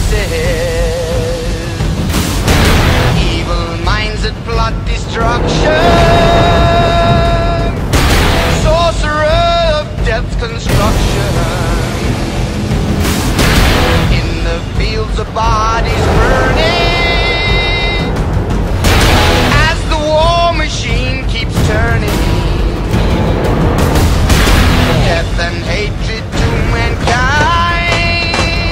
faces. Evil minds that plot destruction. Sorcerer of death's construction. In the fields of bodies burning, as the war machine keeps turning. Death and hatred to mankind,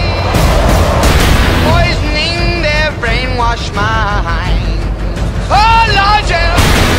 poisoning their brainwashed minds. Oh Lord, yeah.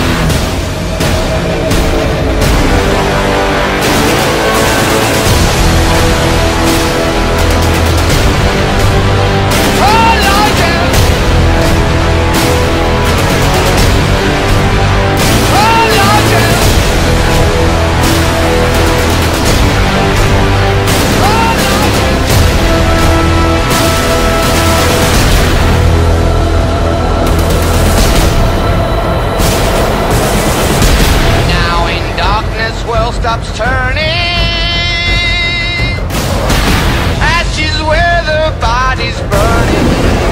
Stops turning, ashes where the body's burning.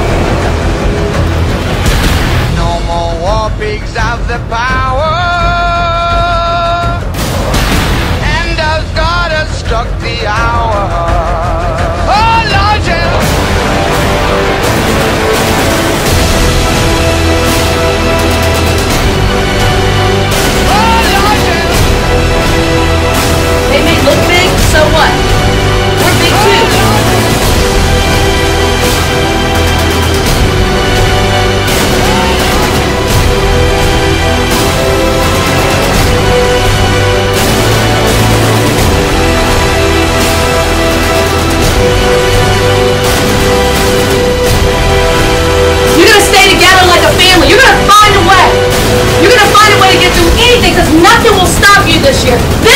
No more war pigs have the power, and as God has struck the hour. Oh Lord, yeah. They may look big, so what? We're big too. You're gonna stay together like a family. You're gonna find a way. You're gonna find a way to get through anything, because nothing will stop you this year.